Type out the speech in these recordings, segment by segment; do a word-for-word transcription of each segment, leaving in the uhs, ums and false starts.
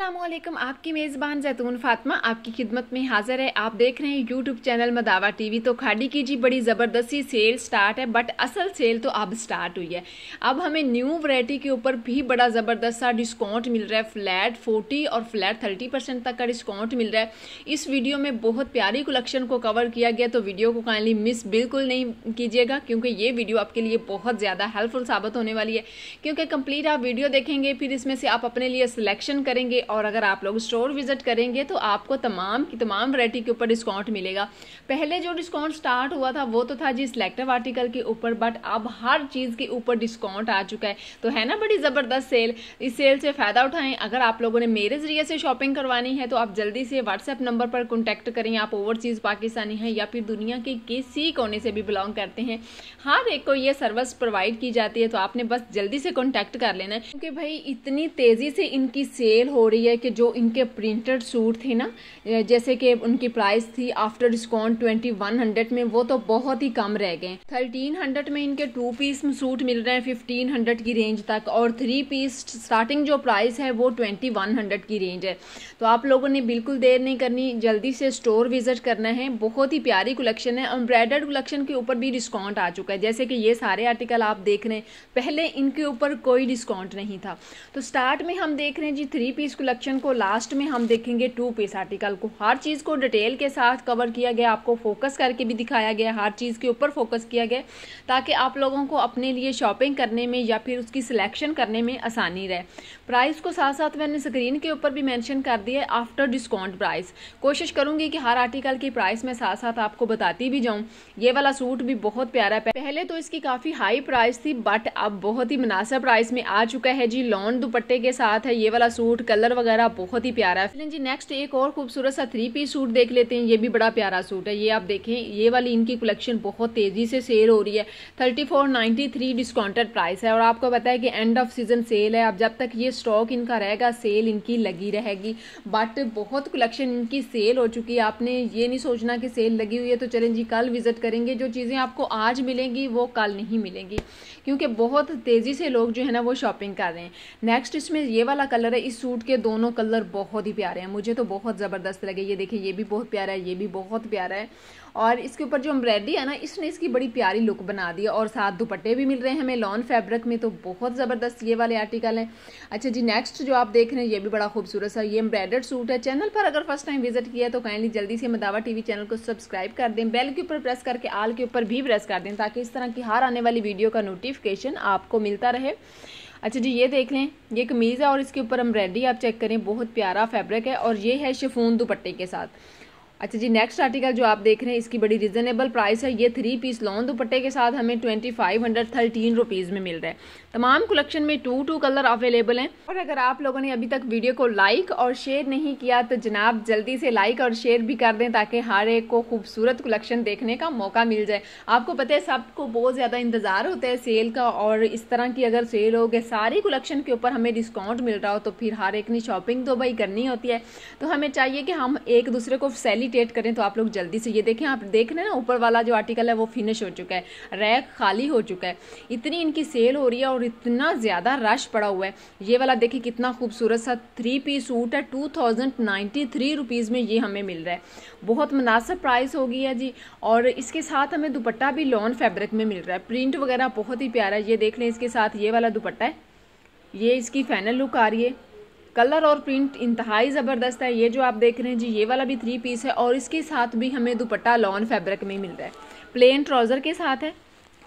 अस्सलामुअलैकुम, आपकी मेज़बान जैतून फातिमा आपकी खिदमत में हाजिर है। आप देख रहे हैं यूट्यूब चैनल मदावा टीवी। तो खाड़ी की जी बड़ी ज़बरदस्ती सेल स्टार्ट है, बट असल सेल तो अब स्टार्ट हुई है। अब हमें न्यू वैरायटी के ऊपर भी बड़ा ज़बरदस्त सा डिस्काउंट मिल रहा है। फ्लैट फोर्टी और फ्लैट थर्टी परसेंट तक का डिस्काउंट मिल रहा है। इस वीडियो में बहुत प्यारी कलेक्शन को कवर किया गया, तो वीडियो को काइंडली मिस बिल्कुल नहीं कीजिएगा, क्योंकि ये वीडियो आपके लिए बहुत ज़्यादा हेल्पफुल साबित होने वाली है। क्योंकि कंप्लीट आप वीडियो देखेंगे, फिर इसमें से आप अपने लिए सिलेक्शन करेंगे, और अगर आप लोग स्टोर विजिट करेंगे तो आपको तमाम की तमाम वैरायटी के ऊपर डिस्काउंट मिलेगा। पहले जो डिस्काउंट स्टार्ट हुआ था वो तो था जी सिलेक्टिव आर्टिकल के ऊपर, बट अब हर चीज़ के ऊपर डिस्काउंट आ चुका है। तो है ना बड़ी ज़बरदस्त सेल। इस सेल से फ़ायदा उठाएं। अगर आप लोगों ने मेरे ज़रिए से शॉपिंग करवानी है तो आप जल्दी से व्हाट्सएप नंबर पर कॉन्टैक्ट करें। आप ओवरसीज़ पाकिस्तानी हैं या फिर दुनिया के किसी कोने से भी बिलोंग करते हैं, हर एक को ये सर्विस प्रोवाइड की जाती है। तो आपने बस जल्दी से कॉन्टैक्ट कर लेना है, क्योंकि भाई इतनी तेज़ी से इनकी सेल हो रही है कि जो इनके प्रिंटेड सूट थे ना, जैसे कि उनकी प्राइस थी after discount twenty one hundred में, वो तो बहुत ही कम रह गए। थर्टीन हंड्रेड में इनके टू पीस सूट मिल रहे हैं फिफ्टीन हंड्रेड की रेंज तक, और थ्री पीस स्टार्टिंग जो प्राइस है वो ट्वेंटी वन हंड्रेड की रेंज है। तो आप लोगों ने बिल्कुल देर नहीं करनी, जल्दी से स्टोर विजिट करना है। बहुत ही प्यारी कलेक्शन है। एम्ब्रॉयडर्ड कलेक्शन के ऊपर भी डिस्काउंट आ चुका है, जैसे कि ये सारे आर्टिकल आप देख रहे हैं, पहले इनके ऊपर कोई डिस्काउंट नहीं था। तो स्टार्ट में हम देख रहे हैं जी थ्री पीस कलेक्शन को, लास्ट में हम देखेंगे टू पीस आर्टिकल को। हर चीज़ को डिटेल के साथ कवर किया गया, आपको फोकस करके भी दिखाया गया, हर चीज़ के ऊपर फोकस किया गया, ताकि आप लोगों को अपने लिए शॉपिंग करने में या फिर उसकी सिलेक्शन करने में आसानी रहे। प्राइस को साथ साथ मैंने स्क्रीन के ऊपर भी मेंशन कर दिया है, आफ्टर डिस्काउंट प्राइस। कोशिश करूंगी कि हर आर्टिकल की प्राइस में साथ साथ आपको बताती भी जाऊँ। ये वाला सूट भी बहुत प्यारा है। पहले तो इसकी काफ़ी हाई प्राइस थी, बट अब बहुत ही मुनासिब प्राइस में आ चुका है जी। लॉन दुपट्टे के साथ है ये वाला सूट, कलर वगैरह बहुत ही प्यारा है। जी नेक्स्ट एक और खूबसूरत सा थ्री पीस सूट देख लेते हैं। ये भी बड़ा प्यारा सूट है। ये आप देखें, ये वाली इनकी कलेक्शन बहुत तेजी से सेल हो रही है। Thirty four ninety three discounted price है, और आपको पता है कि एंड ऑफ सीजन सेल है। अब जब तक ये स्टॉक इनका रहेगा, सेल इनकी लगी रहेगी। बट बहुत कलेक्शन इनकी सेल हो चुकी है। आपने ये नहीं सोचना कि सेल लगी हुई है तो चलें जी कल विजिट करेंगे। जो चीज़ें आपको आज मिलेंगी वो कल नहीं मिलेंगी, क्योंकि बहुत तेज़ी से लोग जो है ना वो शॉपिंग कर रहे हैं। नेक्स्ट इसमें ये वाला कलर है। इस सूट के दोनों कलर बहुत ही प्यारे हैं, मुझे तो बहुत ज़बरदस्त लगे। ये देखिए, ये भी बहुत प्यारा है, ये भी बहुत प्यारा है। और इसके ऊपर जो एम्ब्रॉयडरी है ना, इसने इसकी बड़ी प्यारी लुक बना दी है। और साथ दुपट्टे भी मिल रहे हैं हमें लॉन फैब्रिक में, तो बहुत ज़बरदस्त ये वाले आर्टिकल हैं। अच्छा जी, नेक्स्ट जो आप देख रहे हैं ये भी बड़ा खूबसूरत सा ये एम्ब्रॉयडर्ड सूट है। चैनल पर अगर फर्स्ट टाइम विजिट किया तो काइंडली जल्दी से मदावा टीवी चैनल को सब्सक्राइब कर दें, बेल के ऊपर प्रेस करके आल के ऊपर भी प्रेस कर दें, ताकि इस तरह की हर आने वाली वीडियो का नोटिफिकेशन आपको मिलता रहे। अच्छा जी, ये देख लें, ये कमीज़ है और इसके ऊपर एम्ब्रॉयडरी आप चेक करें, बहुत प्यारा फैब्रिक है, और ये है शिफॉन दुपट्टे के साथ। अच्छा जी, नेक्स्ट आर्टिकल जो आप देख रहे हैं इसकी बड़ी रिजनेबल प्राइस है। ये थ्री पीस लॉन दुपट्टे के साथ हमें twenty five hundred thirteen rupees में मिल रहा है। तमाम कलेक्शन में टू टू कलर अवेलेबल हैं। और अगर आप लोगों ने अभी तक वीडियो को लाइक और शेयर नहीं किया तो जनाब जल्दी से लाइक और शेयर भी कर दें, ताकि हर एक को खूबसूरत कलेक्शन देखने का मौका मिल जाए। आपको पता है सबको बहुत ज़्यादा इंतज़ार होता है सेल का, और इस तरह की अगर सेल हो गए सारी कलेक्शन के ऊपर हमें डिस्काउंट मिल रहा हो, तो फिर हर एक ने शॉपिंग तो भाई करनी होती है। तो हमें चाहिए कि हम एक दूसरे को फैसिलिटेट करें। तो आप लोग जल्दी से, ये देखें, आप देख रहे हैं ना ऊपर वाला जो आर्टिकल है वो फिनिश हो चुका है, रैक खाली हो चुका है। इतनी इनकी सेल हो रही है और इतना ज़्यादा रश पड़ा हुआ है। ये वाला देखिए कितना खूबसूरत सा थ्री पीस सूट है, two thousand ninety three rupees में ये हमें मिल रहा है। बहुत मुनासिब प्राइस हो गई है जी। और इसके साथ हमें दुपट्टा भी लॉन फैब्रिक में मिल रहा है, प्रिंट वगैरह बहुत ही प्यारा है। ये देख लें, इसके साथ ये वाला दुपट्टा है, ये इसकी फाइनल लुक आ रही है। कलर और प्रिंट इंतहाई ज़बरदस्त है। ये जो आप देख रहे हैं जी ये वाला भी थ्री पीस है, और इसके साथ भी हमें दुपट्टा लॉन फैब्रिक में मिल रहा है, प्लेन ट्राउज़र के साथ है।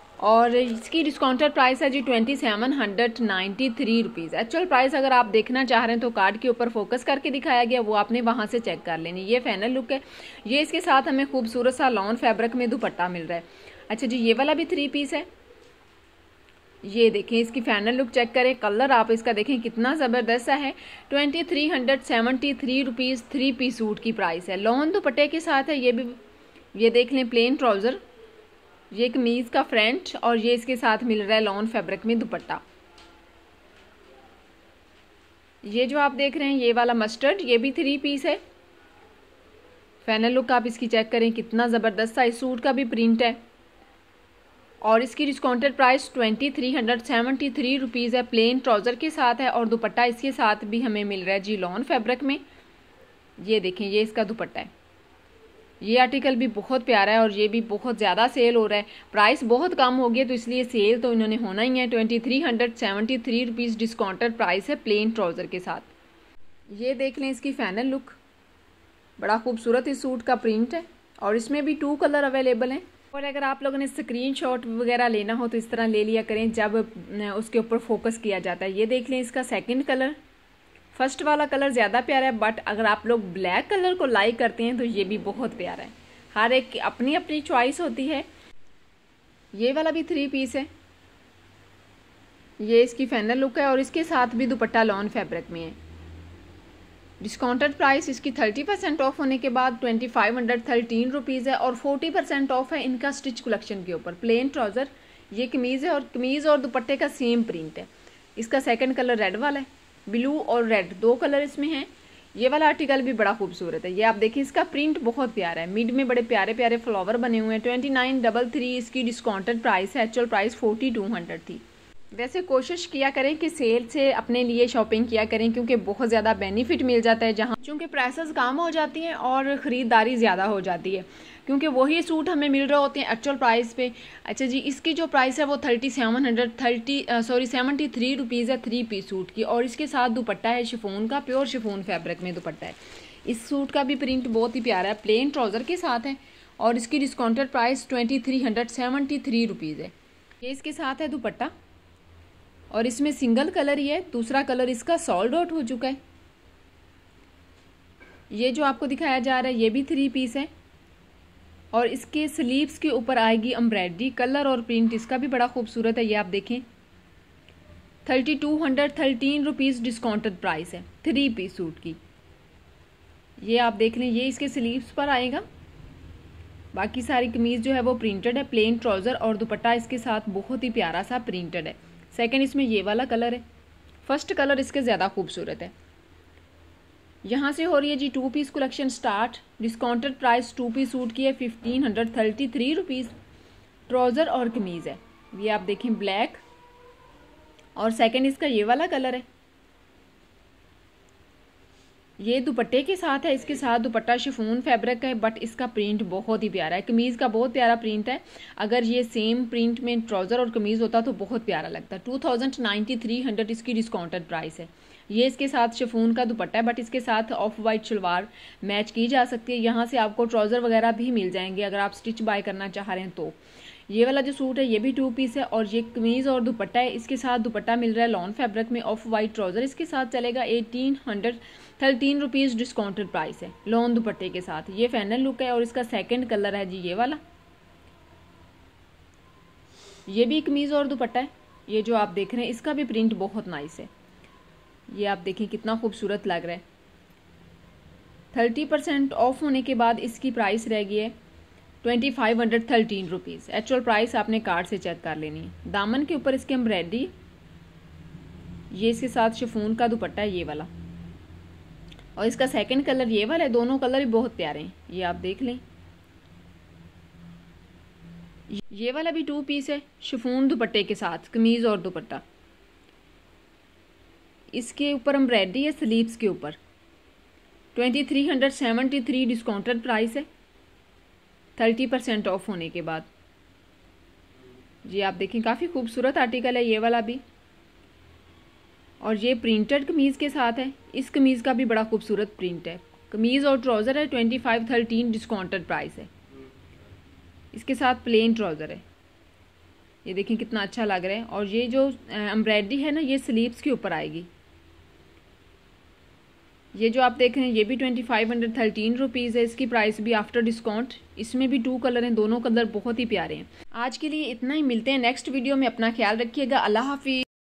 और इसकी डिस्काउंटेड प्राइस है जी twenty seven hundred ninety three rupees. Actual price अगर आप देखना चाह रहे हैं तो कार्ड के ऊपर फोकस करके दिखाया गया, वो आपने वहाँ से चेक कर लेनी। ये फाइनल लुक है। ये इसके साथ हमें खूबसूरत सा लॉन फैब्रिक में दुपट्टा मिल रहा है। अच्छा जी, ये वाला भी थ्री पीस है। ये देखें, इसकी फाइनल लुक चेक करें, कलर आप इसका देखें कितना ज़बरदस्त सा है। Twenty three hundred seventy three rupees three piece suit की प्राइस है, लॉन दुपट्टे के साथ है। ये भी, ये देख लें, प्लेन ट्राउज़र, ये कमीज़ का फ्रंट, और ये इसके साथ मिल रहा है लॉन फैब्रिक में दुपट्टा। ये जो आप देख रहे हैं ये वाला मस्टर्ड, ये भी थ्री पीस है। फाइनल लुक आप इसकी चेक करें, कितना ज़बरदस्त सा इस सूट का भी प्रिंट है। और इसकी discounted price twenty three hundred seventy three rupees है। प्लेन ट्राउज़र के साथ है और दुपट्टा इसके साथ भी हमें मिल रहा है जी लॉन फैब्रिक में। ये देखें, ये इसका दुपट्टा है। ये आर्टिकल भी बहुत प्यारा है और ये भी बहुत ज़्यादा सेल हो रहा है। प्राइस बहुत कम हो गया तो इसलिए सेल तो इन्होंने होना ही है। Twenty three hundred seventy three rupees discounted price है प्लेन ट्राउज़र के साथ। ये देख लें इसकी फाइनल लुक, बड़ा खूबसूरत इस सूट का प्रिंट है और इसमें भी टू कलर अवेलेबल हैं। और अगर आप लोगों ने स्क्रीनशॉट वगैरह लेना हो तो इस तरह ले लिया करें जब उसके ऊपर फोकस किया जाता है। ये देख लें इसका सेकंड कलर। फर्स्ट वाला कलर ज़्यादा प्यारा है, बट अगर आप लोग ब्लैक कलर को लाइक करते हैं तो ये भी बहुत प्यारा है। हर एक की अपनी अपनी चॉइस होती है। ये वाला भी थ्री पीस है। ये इसकी फाइनल लुक है और इसके साथ भी दुपट्टा लॉन फैब्रिक में है। डिस्काउंटेड प्राइस इसकी थर्टी परसेंट ऑफ होने के बाद twenty five hundred thirteen rupees है और फोर्टी परसेंट ऑफ है इनका स्टिच कलेक्शन के ऊपर। प्लेन ट्राउज़र, ये कमीज़ है और कमीज़ और दुपट्टे का सेम प्रिंट है। इसका सेकंड कलर रेड वाला है, ब्लू और रेड दो कलर इसमें हैं। ये वाला आर्टिकल भी बड़ा खूबसूरत है। ये आप देखिए, इसका प्रिंट बहुत प्यारा है। मिड में बड़े प्यारे प्यारे फ्लावर बने हुए हैं। ट्वेंटी नाइन डबल थ्री इसकी डिस्काउंटेड प्राइस है। Actual price forty two hundred थी। वैसे कोशिश किया करें कि सेल से अपने लिए शॉपिंग किया करें क्योंकि बहुत ज़्यादा बेनिफिट मिल जाता है, जहाँ चूँकि प्राइसेस कम हो जाती हैं और ख़रीदारी ज़्यादा हो जाती है क्योंकि वही सूट हमें मिल रहे होते हैं एक्चुअल प्राइस पे। अच्छा जी, इसकी जो प्राइस है वो thirty seven hundred thirty sorry seventy three rupees है थ्री पीस सूट की। और इसके साथ दुपट्टा है शिफॉन का, प्योर शिफॉन फैब्रिक में दुपट्टा है। इस सूट का भी प्रिंट बहुत ही प्यारा है। प्लेन ट्राउज़र के साथ है और इसकी discounted price twenty three hundred seventy three rupees है। ये इसके साथ है दुपट्टा और इसमें सिंगल कलर ही है, दूसरा कलर इसका सॉल्ड आउट हो चुका है। ये जो आपको दिखाया जा रहा है ये भी थ्री पीस है और इसके स्लीव्स के ऊपर आएगी एम्ब्रॉयडरी। कलर और प्रिंट इसका भी बड़ा खूबसूरत है। ये आप देखें, thirty two hundred thirteen rupees discounted price है थ्री पीस सूट की। ये आप देख लें, ये इसके स्लीव्स पर आएगा। बाकी सारी कमीज जो है वो प्रिंटेड है। प्लेन ट्राउज़र और दुपट्टा इसके साथ बहुत ही प्यारा सा प्रिंटेड है। सेकंड इसमें ये वाला कलर है, फर्स्ट कलर इसके ज़्यादा खूबसूरत है। यहाँ से हो रही है जी two piece collection start. Discounted price two piece suit की है fifteen hundred thirty three rupees. Trouser और कमीज़ है, ये आप देखें ब्लैक और सेकंड इसका ये वाला कलर है। ये दुपट्टे के साथ है। इसके साथ दुपट्टा शिफॉन फैब्रिक का है बट इसका प्रिंट बहुत ही प्यारा है। कमीज़ का बहुत प्यारा प्रिंट है। अगर ये सेम प्रिंट में ट्राउज़र और कमीज़ होता तो बहुत प्यारा लगता। Two thousand ninety three hundred इसकी डिस्काउंटेड प्राइस है। ये इसके साथ शिफॉन का दुपट्टा है बट इसके साथ ऑफ वाइट शलवार मैच की जा सकती है। यहाँ से आपको ट्राउज़र वगैरह भी मिल जाएंगे अगर आप स्टिच बाय करना चाह रहे हैं तो। ये वाला जो सूट है ये भी टू पीस है और ये कमीज़ और दुपट्टा है। इसके साथ दुपट्टा मिल रहा है लॉन फैब्रिक में, ऑफ वाइट ट्राउज़र इसके साथ चलेगा। Eighteen hundred thirteen rupees discounted price है लॉन दुपट्टे के साथ। ये फाइनल लुक है और इसका सेकंड कलर है जी ये वाला। ये भी कमीज़ और दुपट्टा है। ये जो आप देख रहे हैं इसका भी प्रिंट बहुत नाइस है। ये आप देखें कितना खूबसूरत लग रहा है। थर्टी परसेंट ऑफ होने के बाद इसकी प्राइस रह गई है twenty five hundred thirteen rupees. Actual price आपने कार्ड से चेक कर लेनी है। दामन के ऊपर इसके एम्ब्रॉयडरी, ये इसके साथ शिफॉन का दुपट्टा है ये वाला और इसका सेकंड कलर ये वाला है। दोनों कलर भी बहुत प्यारे हैं, ये आप देख लें। ये वाला भी टू पीस है शिफॉन दुपट्टे के साथ, कमीज और दुपट्टा। इसके ऊपर एम्ब्रॉयडरी है स्लीव्स के ऊपर। Twenty three hundred seventy three discounted price है थर्टी परसेंट ऑफ होने के बाद। ये आप देखें काफ़ी खूबसूरत आर्टिकल है ये वाला भी और ये प्रिंटेड कमीज़ के साथ है। इस कमीज़ का भी बड़ा खूबसूरत प्रिंट है। कमीज़ और ट्राउज़र है twenty five thirteen discounted price है। इसके साथ प्लेन ट्राउज़र है। ये देखें कितना अच्छा लग रहा है और ये जो एम्ब्रॉयडरी है ना ये स्लीव्स के ऊपर आएगी। ये जो आप देख रहे हैं ये भी twenty five hundred thirteen rupees है। इसकी प्राइस भी आफ्टर डिस्काउंट। इसमें भी टू कलर हैं, दोनों कलर बहुत ही प्यारे हैं। आज के लिए इतना ही, मिलते हैं नेक्स्ट वीडियो में। अपना ख्याल रखिएगा। अल्लाह हाफिज़।